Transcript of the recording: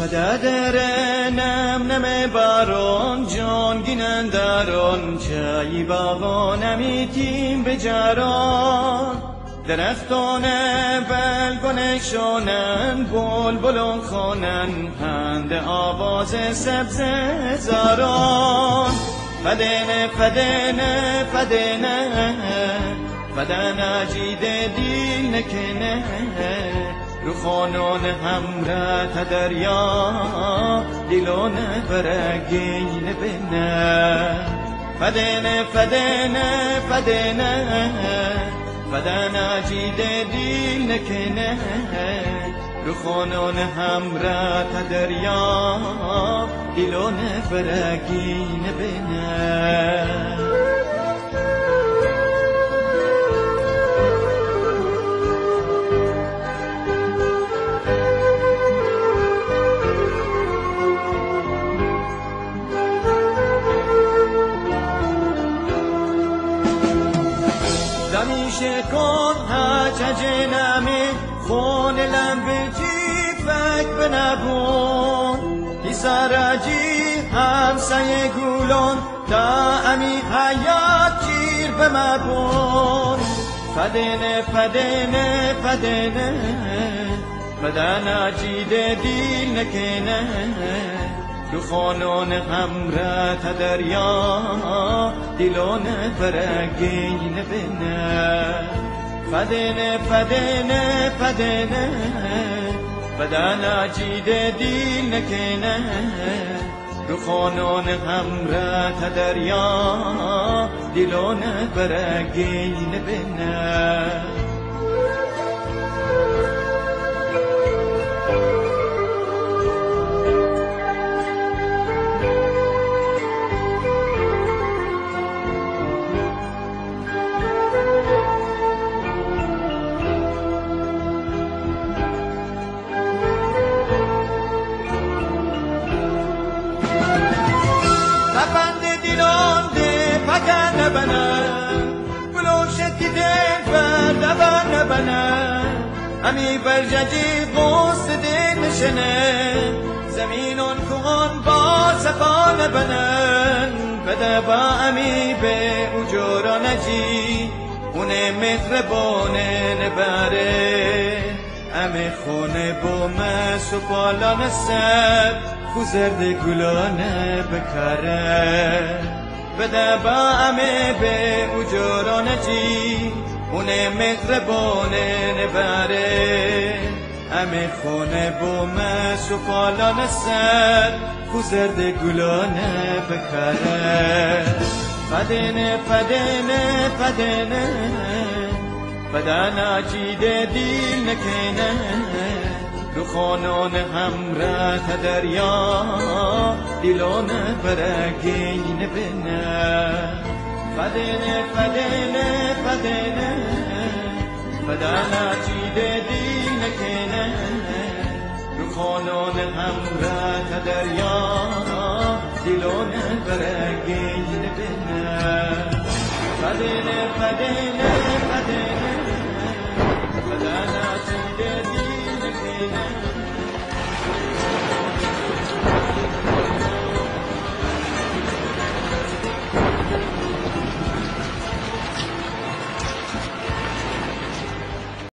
فدادرنم نم بارون جان گینن دارون چای باغا نمیتیم بجاران درختان بلگونه شونن بلبلون خونن پند آواز سبز زاران فدنه فدنه فدنه فدنه جید دیل نکنه رو خانون همراه دریا دیلون برگین بینه فدنه فدنه فدنه فدنه جید دیل نکنه رو خانون همراه دریا دیلون برگین بینه دمیشه کن هچه جنمی خون لنبجی فک بنبون دیسارجی همسایه گولون تا امی حیات گیر بمبون فدنه فدنه فدنه فدنه جید دیل نکنه رو خانون همراه دریا دیلون برگین بینه فدنه فدنه فدنه فدنه جید دیل نکنه رو خانون همراه دریا دیلون برگین بینه پکن بنا بلوشتی دل بردبن بنا امی برججی غوست دل نشنه زمینون کهان با سفان بنن بده با امی به اجورا نجی اونه متر بونه نبره امی خونه بومه سپالان سب خوزرد گلانه بکره بده با امه به اجورانه جی اونه مغربانه نبره امه خونه بومه سفالانه سر خوزرد گلانه بکره فدنه فدنه فدنه فدنه جید دیل نکنه رو خانون همراه دریا دیلون برگین بینه فدنه فدنه فدنه فدنه جید دیل نکنه رو خانون همراه دریا دیلون برگین بینه فدنه فدنه فدنه فدنه جید